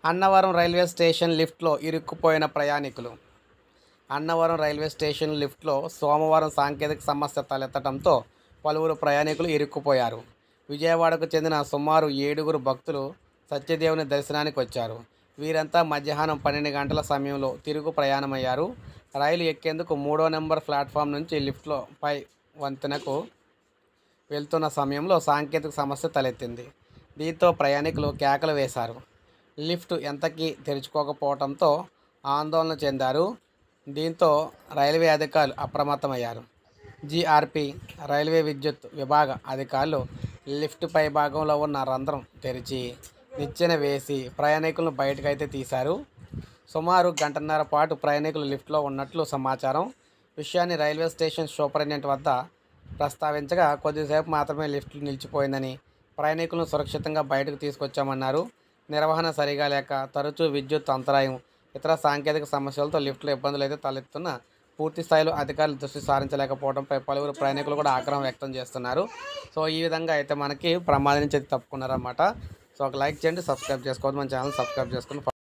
Annavaram railway station లిఫ్ట్లో ఇరుక్కుపోయిన ప్రయాణికులు. Annavaram railway station లిఫ్ట్లో సోమవారం సాంకేతిక సమస్య తలెత్తడంతో పలువురు ప్రయాణికులు ఇరుక్కుపోయారు. విజయవాడకు చెందిన సుమారు 7గురు భక్తులు సత్యదేవుని దర్శనానికి వచ్చారు. వీరంతా మధ్యాహ్నం 12 గంటల సమయంలో తిరుగు ప్రయాణమయ్యారు. రైలు ఎక్కేందుకు 3వ నెంబర్ ప్లాట్ఫామ్ నుంచి లిఫ్ట్లో పై వంతెనకు వెళ్తున్న సమయంలో సాంకేతిక సమస్య తలెత్తింది. దీంతో ప్రయాణికులు కేకలు వేశారు. లిఫ్ట్ ఎంతకీ తెరుచుకోకపోవడంతో ఆందోళన చెందారు. దీంతో రైల్వే అధికారులు అప్రమత్తమయ్యారు. జీఆర్పీ రైల్వే విద్యుత్ విభాగ అధికారులు లిఫ్ట్ పై భాగంలో ఉన్న రంధ్రం తెరిచి నిచ్చెన వేసి ప్రయాణికులను బయటకైతే తీశారు. సుమారు గంటన్నర పాటు ప్రయాణికులు లిఫ్ట్లో ఉన్నట్లు సమాచారం. విషయాన్ని రైల్వే స్టేషన్ సూపరింటెండెంట్ వద్ద ప్రస్తావించగా కొద్దిసేపు మాత్రమే లిఫ్ట్ నిలిచిపోయిందని, ప్రయాణికులను సురక్షితంగా బయటకు తీసుకొచ్చామన్నారు. నిర్వహణ సరిగా లేక తరచూ విద్యుత్ అంతరాయం, ఇతర సాంకేతిక సమస్యలతో లిఫ్ట్లో ఇబ్బందులు అయితే తలెత్తున్న పూర్తి స్థాయిలో అధికారులు దృష్టి సారించలేకపోవడంపై పలువురు ప్రయాణికులు కూడా ఆగ్రహం వ్యక్తం చేస్తున్నారు. సో ఈ విధంగా అయితే మనకి ప్రమాదం నుంచి అయితే తప్పుకున్నారన్నమాట. సో ఒక లైక్ చేయండి, సబ్స్క్రైబ్ చేసుకోవద్దు, మన ఛానల్ సబ్స్క్రైబ్ చేసుకుని